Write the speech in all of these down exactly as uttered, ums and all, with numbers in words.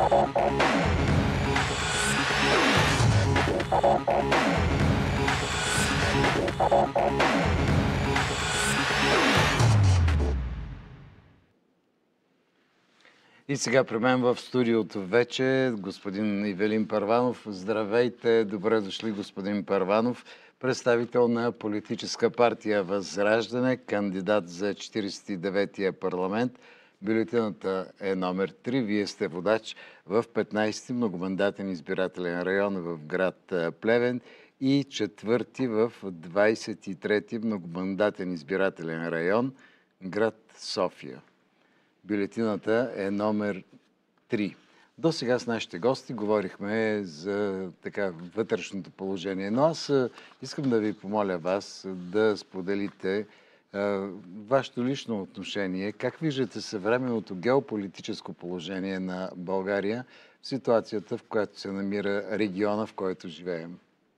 И сега при мен в студиото вече господин Ивелин Първанов. Здравейте, добре дошли, господин Първанов, представител на политическа партия Възраждане, кандидат за четиридесет и деветия парламент. Бюлетината е номер три. Вие сте водач в петнайсети многомандатен избирателен район в град Плевен и четвърти в двайсет и трети многомандатен избирателен район, град София. Бюлетината е номер три. До сега с нашите гости говорихме за така вътрешното положение, но аз искам да ви помоля вас да споделите а, вашето лично отношение. Как виждате съвременното геополитическо положение на България в ситуацията, в която се намира региона, в който живеем?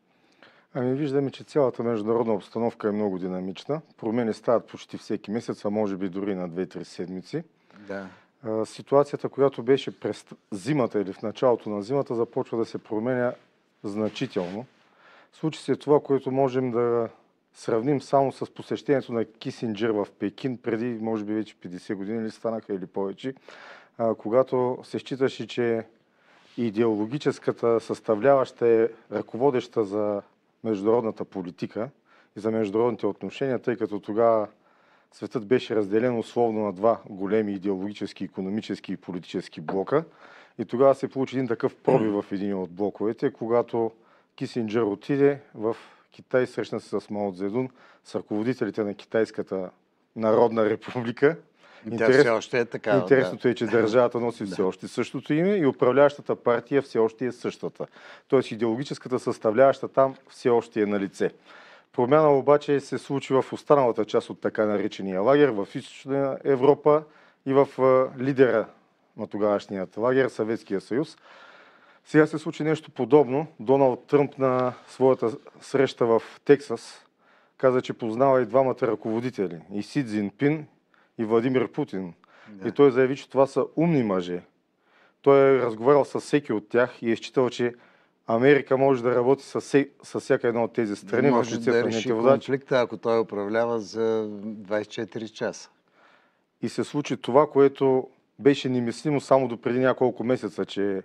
Ами виждаме, че цялата международна обстановка е много динамична. Промени стават почти всеки месец, а може би дори на две-три седмици. Да. Ситуацията, която беше през зимата или в началото на зимата, започва да се променя значително. Случи се това, което можем да сравним само с посещението на Кисинджер в Пекин преди, може би вече петдесет години ли станаха или повече, когато се считаше, че идеологическата съставляваща е ръководеща за международната политика и за международните отношения, тъй като тогава светът беше разделен условно на два големи идеологически, икономически и политически блока. И тогава се получи един такъв пробив в един от блоковете, когато Кисинджер отиде в Китай, срещна се с Мао Цзедун, с ръководителите на Китайската народна република. Интерес... Тя все още е така. Интересното да. е, че държавата носи все още същото име и управляващата партия все още е същата. Тоест идеологическата съставляваща там все още е на лице. Промяна обаче се случи в останалата част от така наречения лагер, в Източна Европа и в лидера на тогавашният лагер, Съветския съюз. Сега се случи нещо подобно. Доналд Тръмп на своята среща в Тексас каза, че познава и двамата ръководители, и Си Цзинпин, и Владимир Путин. Да. И той заяви, че това са умни мъже. Той е разговарял с всеки от тях и е считал, че Америка може да работи с, с всяка една от тези страни. Може да реши конфликта, ако той управлява за двайсет и четири часа. И се случи това, което беше немислимо само до преди няколко месеца, че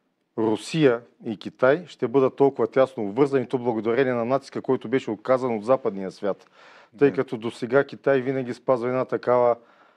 Русия и Китай ще бъдат толкова тясно обвързани, то благодарение на натиска, който беше оказан от западния свят. Тъй да. Като до сега Китай винаги спазва една такава,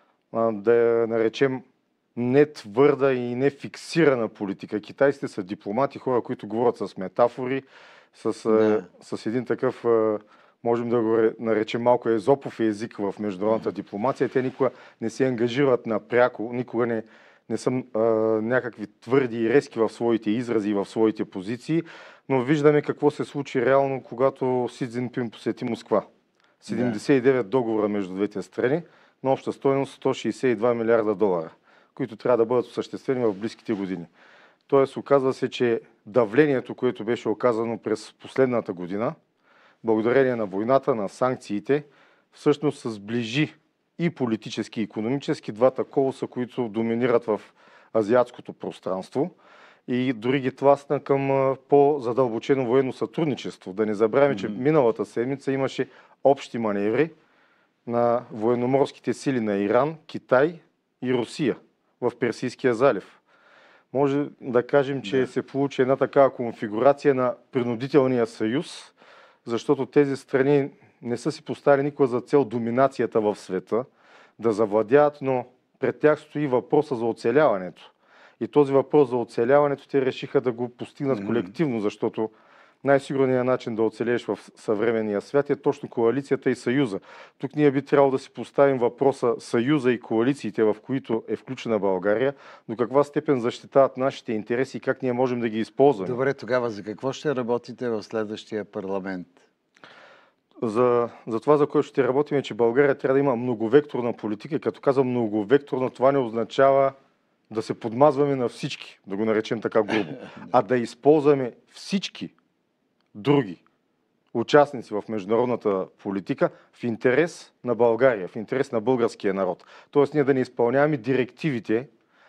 да я наречем, не твърда и не фиксирана политика. Китайците са дипломати, хора, които говорят с метафори, с, да. с един такъв, можем да го наречем малко езопов език в международната дипломация. Те никога не се ангажират напряко, никога не, не са а, някакви твърди и резки в своите изрази и в своите позиции, но виждаме какво се случи реално, когато Си Цзинпин посети Москва. седемдесет и девет договора между двете страни на обща стойност сто шейсет и два милиарда долара, които трябва да бъдат осъществени в близките години. Тоест, оказва се, че давлението, което беше оказано през последната година, благодарение на войната, на санкциите, всъщност сближи и политически, и икономически двата колоса, които доминират в азиатското пространство и дори ги тласна към по-задълбочено военно сътрудничество. Да не забравяме, че миналата седмица имаше общи маневри на военноморските сили на Иран, Китай и Русия в Персийския залив. Може да кажем, че да. се получи една такава конфигурация на принудителния съюз, защото тези страни не са си поставили никога за цел доминацията в света, да завладяват, но пред тях стои въпроса за оцеляването. И този въпрос за оцеляването те решиха да го постигнат mm-hmm. колективно, защото най-сигурният начин да оцелееш в съвременния свят е точно коалицията и съюза. Тук ние би трябвало да си поставим въпроса съюза и коалициите, в които е включена България, до каква степен защитават нашите интереси и как ние можем да ги използваме. Добре, тогава за какво ще работите в следващия парламент? За, за това, за което ще работим, е, че България трябва да има многовекторна политика. И като казвам многовекторна, това не означава да се подмазваме на всички, да го наречем така грубо, а да използваме всички други участници в международната политика в интерес на България, в интерес на българския народ. Тоест ние да не изпълняваме директивите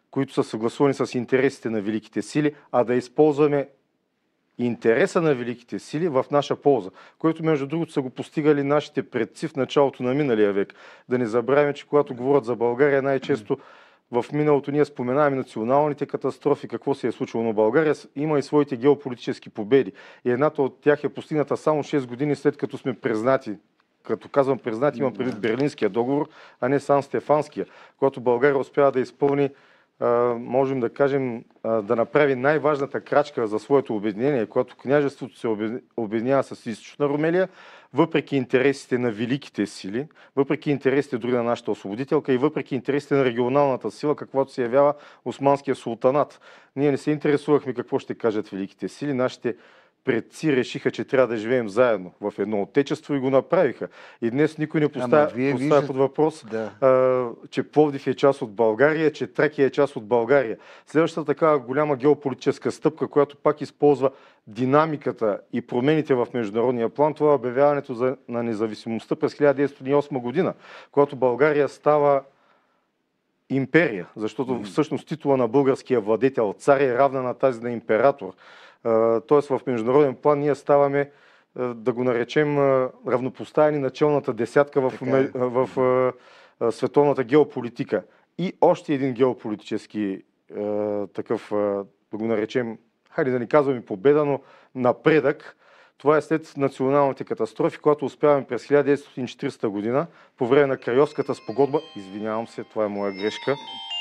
които са съгласувани с интересите на великите сили, а да използваме интереса на великите сили в наша полза, което между другото са го постигали нашите предци в началото на миналия век. Да не забравяме, че когато говорят за България, най-често в миналото ние споменаваме националните катастрофи, какво се е случило, но България има и своите геополитически победи. И едната от тях е постигната само шест години след като сме признати. Като казвам признати, имам предвид Берлинския договор, а не Сан Стефанския, когато България успява да изпълни, можем да кажем, да направи най-важната крачка за своето обединение, когато княжеството се обединява с източна Румелия, въпреки интересите на великите сили, въпреки интересите дори на нашата освободителка и въпреки интересите на регионалната сила, каквото се явява Османския султанат. Ние не се интересувахме какво ще кажат великите сили, нашите предци решиха, че трябва да живеем заедно в едно отечество и го направиха. И днес никой не поставя, поставя виждат... под въпрос, да. а, че Пловдив е част от България, че Тракия е част от България. Следващата такава голяма геополитическа стъпка, която пак използва динамиката и промените в международния план, това е обявяването за, на независимостта през хиляда деветстотин и осма година, когато България става империя, защото всъщност титула на българския владетел цар е равна на тази на император. Тоест в международен план ние ставаме, да го наречем, равнопоставени началната десятка в, е. в, в, в световната геополитика. И още един геополитически такъв, да го наречем, хайде да не казваме победа, но напредък. Това е след националните катастрофи, когато успяваме през хиляда деветстотин и четиридесета година, по време на Крайовската спогодба, извинявам се, това е моя грешка.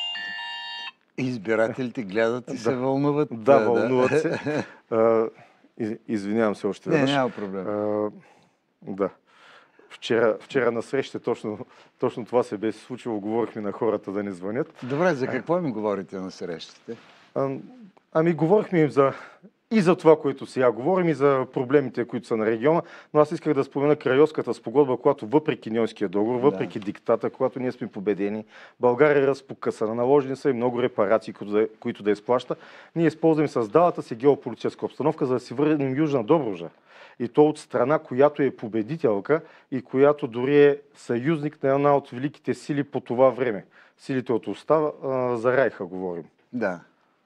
Избирателите гледат и да. се вълнуват. Да, да. вълнуват се. А, извинявам се още веднъж. Не, няма проблем. А, да. Вчера, вчера на среща точно, точно това се беше случило. Говорихме на хората да не звънят. Добре, за какво ми говорите на срещите? А, ами говорихме им за... И за това, което сега говорим, и за проблемите, които са на региона. Но аз исках да спомена Крайовската спогодба, която въпреки Ньойския договор, въпреки да. диктата, когато ние сме победени, България е разпокъсана, наложени са и много репарации, които да, които да изплаща. Ние използваме създалата си геополитическа обстановка, за да си върнем Южна Добруджа. И то от страна, която е победителка и която дори е съюзник на една от великите сили по това време. Силите от Остава, за Райха говорим. Да.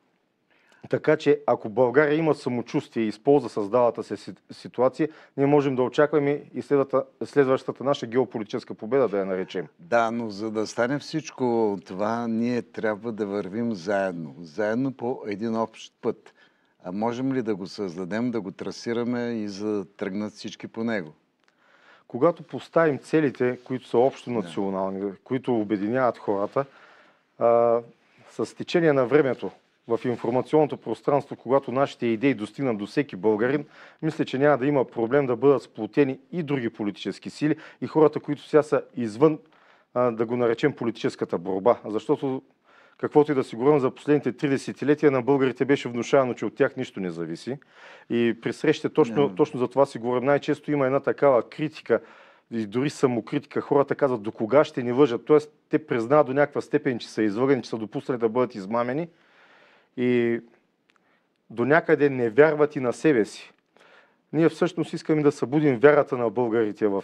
Така че, ако България има самочувствие и използва създалата се ситуация, ние можем да очакваме и следващата наша геополитическа победа, да я наречем. Да, но за да стане всичко това, ние трябва да вървим заедно. Заедно по един общ път. А можем ли да го създадем, да го трасираме и за да тръгнат всички по него? Когато поставим целите, които са общо национални, да. които обединяват хората, а, с течение на времето, в информационното пространство, когато нашите идеи достигнат до всеки българин, мисля, че няма да има проблем да бъдат сплотени и други политически сили и хората, които сега са извън, да го наречем, политическата борба. Защото, каквото и да си говорим, за последните три десетилетия на българите беше внушавано, че от тях нищо не зависи. И при срещите точно, yeah. точно за това си говорим. Най-често има една такава критика, и дори самокритика. Хората казват, до кога ще ни лъжат. Тоест, те признават до някаква степен, че са излъгани, че са допуснали да бъдат измамени. И до някъде не вярват и на себе си. Ние всъщност искаме да събудим вярата на българите в,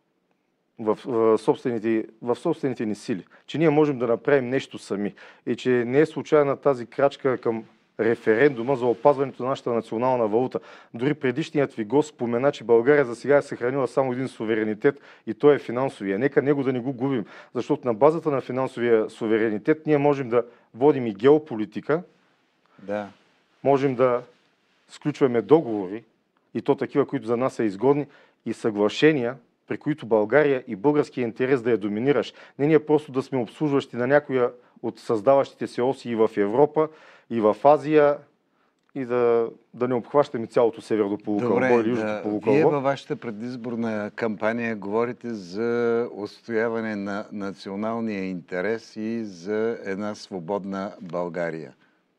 в, в, собствените, в собствените ни сили. Че ние можем да направим нещо сами. И че не е случайна тази крачка към референдума за опазването на нашата национална валута. Дори предишният ви гост спомена, че България за сега е съхранила само един суверенитет и той е финансовия. Нека него да не го губим, защото на базата на финансовия суверенитет ние можем да водим и геополитика, да. можем да сключваме договори, и то такива, които за нас са изгодни, и съглашения, при които България и българския интерес да я доминираш. Не ние просто да сме обслужващи на някоя от създаващите се оси и в Европа, и в Азия, и да, да не обхващаме цялото северно полукълбо или южното полукълбо. Вие във вашата предизборна кампания говорите за отстояване на националния интерес и за една свободна България.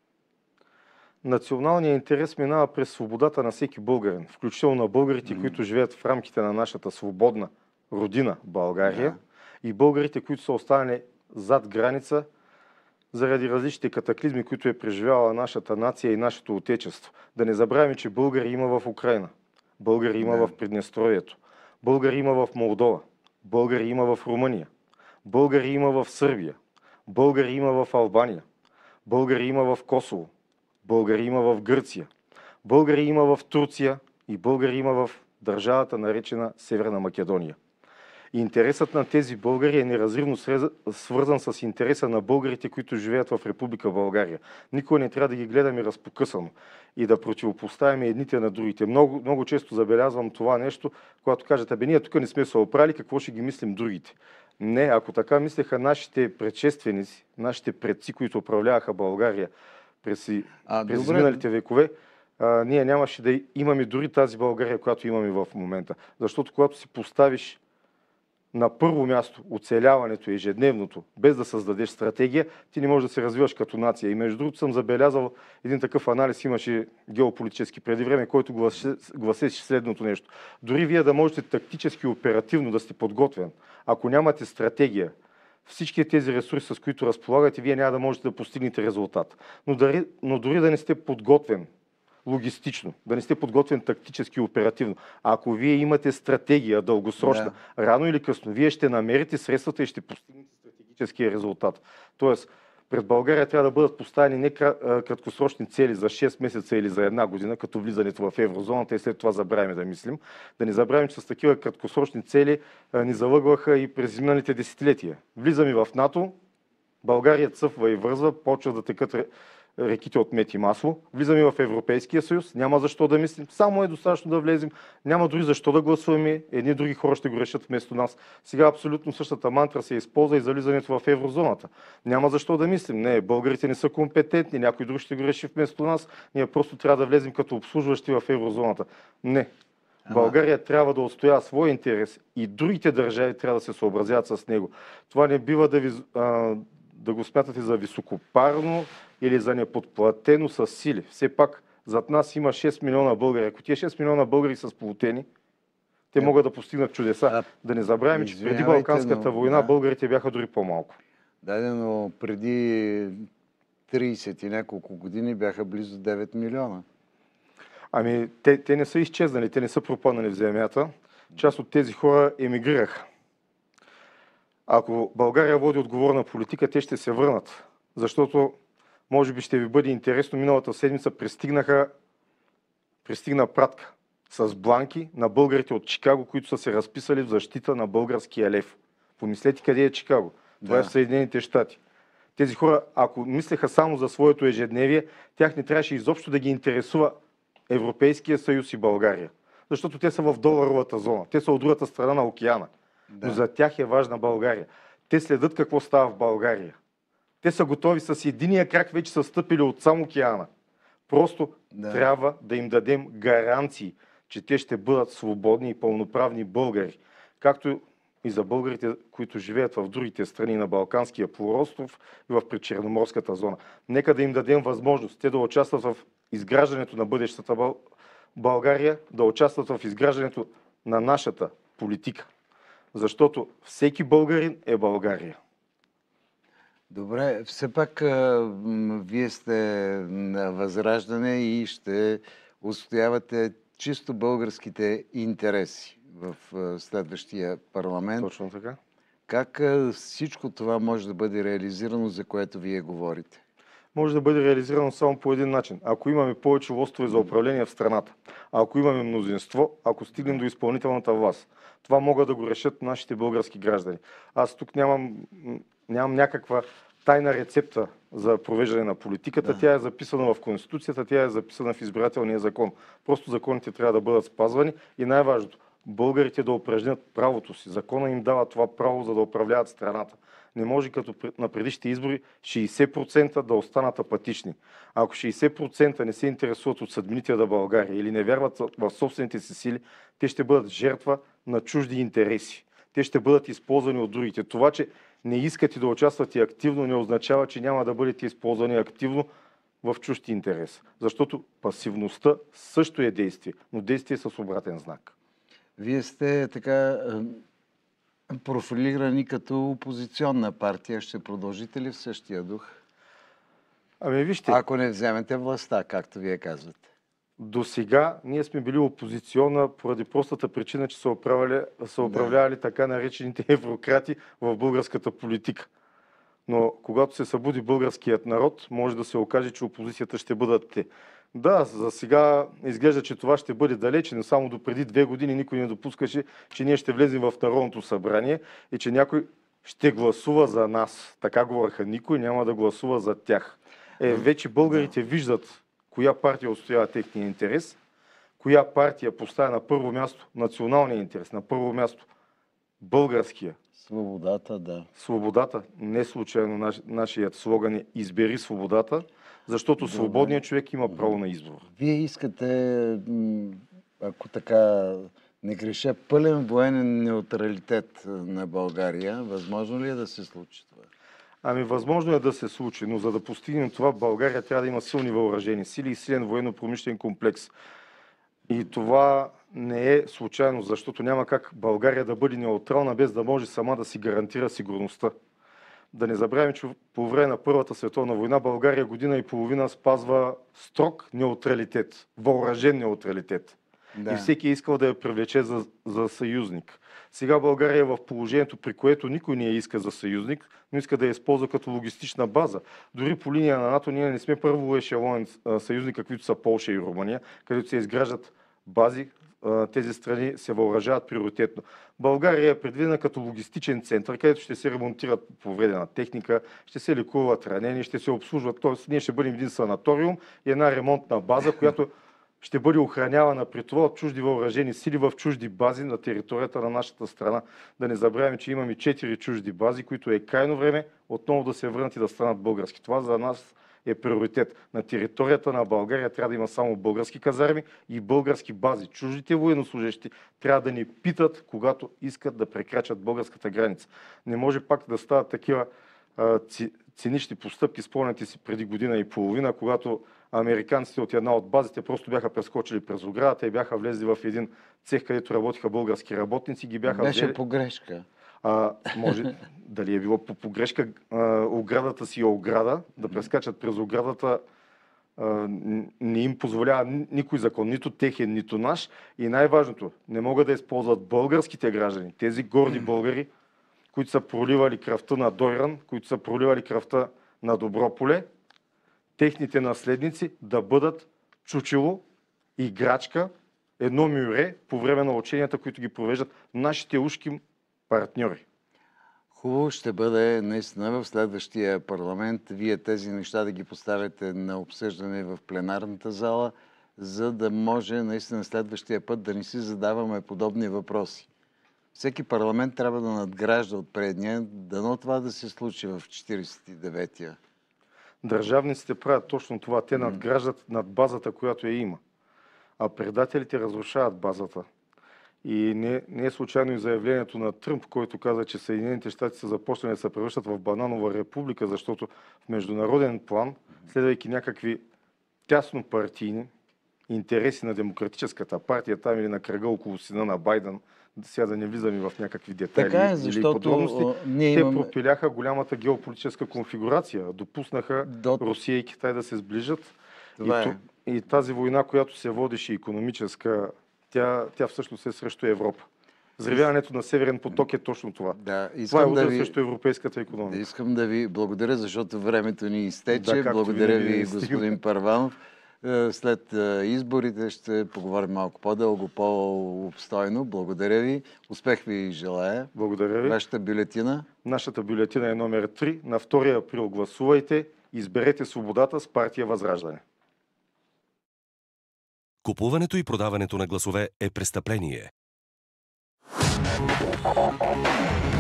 Националният интерес минава през свободата на всеки българин, включително на българите, mm. които живеят в рамките на нашата свободна родина България, yeah. и българите, които са останали зад граница заради различните катаклизми, които е преживяла нашата нация и нашето отечество. Да не забравяме, че българи има в Украйна, българи има yeah. в Приднестровието, българи има в Молдова, българи има в Румъния, българи има в Сърбия, българи има в Албания, Българи има в Косово, българи има в Гърция, българи има в Турция и българи има в държавата, наречена Северна Македония. И интересът на тези българи е неразривно свързан с интереса на българите, които живеят в Република България. Никога не трябва да ги гледаме разпокъсано и да противопоставяме едните на другите. Много, много често забелязвам това нещо, когато кажат, абе ние тук не сме се оправили, какво ще ги мислим другите. Не, ако така мислеха нашите предшественици, нашите предци, които управляваха България през, а, през изминалите векове, а, ние нямаше да имаме дори тази България, която имаме в момента. Защото когато си поставиш на първо място оцеляването и ежедневното, без да създадеш стратегия, ти не можеш да се развиваш като нация. И между другото съм забелязал един такъв анализ, имаше геополитически преди време, който гласеше следното нещо. Дори вие да можете тактически и оперативно да сте подготвен, ако нямате стратегия, всички тези ресурси, с които разполагате, вие няма да можете да постигнете резултат. Но, дори, но дори да не сте подготвен логистично, да не сте подготвен тактически и оперативно. А ако вие имате стратегия дългосрочна, да. Рано или късно, вие ще намерите средствата и ще постигнете стратегическия резултат. Тоест, пред България трябва да бъдат поставени не краткосрочни цели за шест месеца или за една година, като влизането в еврозоната и след това забравяме да мислим. Да не забравим, че с такива краткосрочни цели ни залъгваха и през изминалите десетилетия. Влизаме в НАТО, България цъфва и вързва, почва да текат реките от мед и масло. Влизаме в Европейския съюз, няма защо да мислим, само е достатъчно да влезем, няма дори защо да гласуваме, едни други хора ще го решат вместо нас. Сега абсолютно същата мантра се използва и за влизането в еврозоната. Няма защо да мислим, не, българите не са компетентни, някой друг ще го реши вместо нас, ние просто трябва да влезем като обслужващи в еврозоната. Не. България трябва да отстоява своя интерес и другите държави трябва да се съобразяват с него. Това не бива да, ви, а, да го смятате за високопарно или за неподплатено с сили. Все пак зад нас има шест милиона българи. Ако тия шест милиона българи са сполутени, те yeah. могат да постигнат чудеса. А, да не забравяме, че преди Балканската но, война да. българите бяха дори по-малко. Да, но преди трийсет и няколко години бяха близо девет милиона. Ами, те, те не са изчезнали, те не са пропаднали в земята. Част от тези хора емигрираха. Ако България води отговорна политика, те ще се върнат. Защото може би ще ви бъде интересно, миналата седмица пристигнаха, пристигна пратка с бланки на българите от Чикаго, които са се разписали в защита на българския лев. Помислете къде е Чикаго. Това да. е в Съединените щати. Тези хора, ако мислеха само за своето ежедневие, тях не трябваше изобщо да ги интересува Европейския съюз и България. Защото те са в доларовата зона. Те са от другата страна на океана. Да. Но за тях е важна България. Те следят какво става в България. Те са готови с единия крак, вече са стъпили от сам океана. Просто да. трябва да им дадем гаранции, че те ще бъдат свободни и пълноправни българи. Както и за българите, които живеят в другите страни на Балканския полуостров и в Причерноморската зона. Нека да им дадем възможност те да участват в изграждането на бъдещата Бъл... България, да участват в изграждането на нашата политика. Защото всеки българин е България. Добре, все пак а, вие сте на Възраждане и ще отстоявате чисто българските интереси в а, следващия парламент. Точно така. Как а, всичко това може да бъде реализирано, за което вие говорите? Може да бъде реализирано само по един начин. Ако имаме повече лостове за управление в страната, ако имаме мнозинство, ако стигнем до изпълнителната власт. Това могат да го решат нашите български граждани. Аз тук нямам, нямам някаква тайна рецепта за провеждане на политиката. Да. Тя е записана в Конституцията, тя е записана в избирателния закон. Просто законите трябва да бъдат спазвани и най-важното, българите да упражнят правото си. Закона им дава това право, за да управляват страната. Не може като на предишните избори шейсет процента да останат апатични. А ако шейсет процента не се интересуват от съдбините на България или не вярват в собствените си сили, те ще бъдат жертва на чужди интереси. Те ще бъдат използвани от другите. Това, че не искате да участвате активно, не означава, че няма да бъдете използвани активно в чужд интерес. Защото пасивността също е действие, но действие с обратен знак. Вие сте така профилирани като опозиционна партия. Ще продължите ли в същия дух? Ами вижте. Ако не вземете властта, както вие казвате. До сега ние сме били опозиционна поради простата причина, че са управлявали, са управлявали да. така наречените еврократи в българската политика. Но когато се събуди българският народ, може да се окаже, че опозицията ще бъдат те. Да, за сега изглежда, че това ще бъде далече, но само до преди две години никой не допускаше, че ние ще влезем в Народното събрание и че някой ще гласува за нас. Така говореха, никой няма да гласува за тях. Е, вече българите виждат коя партия отстоява техния интерес, коя партия поставя на първо място националния интерес, на първо място българския. Свободата, да. Свободата, не случайно наш, нашият слоган е "Избери свободата", защото Добре. свободният човек има право на избор. Вие искате, ако така не греша, пълен военен неутралитет на България. Възможно ли е да се случи това? Ами възможно е да се случи, но за да постигнем това, България трябва да има силни въоръжени сили и силен военно-промишлен комплекс. И това не е случайно, защото няма как България да бъде неутрална, без да може сама да си гарантира сигурността. Да не забравяме, че по време на Първата световна война България година и половина спазва строг неутралитет, въоръжен неутралитет. Да. И всеки е искал да я привлече за, за съюзник. Сега България е в положението, при което никой не я иска за съюзник, но иска да я използва като логистична база. Дори по линия на НАТО ние не сме първо ешелонен съюзник, каквито са Полша и Румъния, където се изграждат бази, тези страни се въоръжават приоритетно. България е предвидена като логистичен център, където ще се ремонтират повредена техника, ще се лекуват ранени, ще се обслужват. Тоест, ние ще бъдем един санаториум и една ремонтна база, която ще бъде охранявана при това от чужди въоръжени сили в чужди бази на територията на нашата страна. Да не забравяме, че имаме четири чужди бази, които е крайно време отново да се върнат и да станат български. Това за нас е приоритет. На територията на България трябва да има само български казарми и български бази. Чуждите военнослужещи трябва да ни питат, когато искат да прекрачат българската граница. Не може пак да стават такива а, цинични постъпки. Спомняте си преди година и половина, когато американците от една от базите просто бяха прескочили през оградата и бяха влезли в един цех, където работиха български работници. Ги бяха Беше взели... погрешка. А, може, дали е било по погрешка, а, оградата си е ограда, да прескачат през оградата а, не им позволява никой закон, нито техен, нито наш. И най-важното, не могат да използват българските граждани, тези горди българи, които са проливали кръвта на Дойран, които са проливали кръвта на Доброполе, техните наследници да бъдат чучело, играчка, едно мюре по време на ученията, които ги провеждат нашите ушки партньори. Хубаво ще бъде наистина в следващия парламент вие тези неща да ги поставяте на обсъждане в пленарната зала, за да може наистина следващия път да не си задаваме подобни въпроси. Всеки парламент трябва да надгражда от предния, дано това да се случи в четиридесет и деветия. Държавниците правят точно това. Те надграждат над базата, която я има. А предателите разрушават базата. И не, не е случайно и заявлението на Тръмп, който каза, че Съединените щати са започнали да се превръщат в бананова република, защото в международен план, следвайки някакви тясно партийни интереси на демократическата партия, там или на кръга около сина на Байден, сега да не влизаме в някакви детайли така е, защото, или подробности, ние те имаме... пропиляха голямата геополитическа конфигурация. Допуснаха До... Русия и Китай да се сближат. И, е. то, и тази война, която се водеше икономическа, тя, тя всъщност е срещу Европа. Взривяването на Северен поток е точно това. Да, това е удар да ви... срещу европейската икономика. Искам да ви благодаря, защото времето ни изтече. Да, благодаря ви, ви, господин Първанов. След изборите ще поговорим малко по-дълго, по-обстойно. Благодаря ви. Успех ви желая. Благодаря ви. Вашата бюлетина? Нашата бюлетина е номер три. На втори април гласувайте. Изберете свободата с партия Възраждане. Купуването и продаването на гласове е престъпление.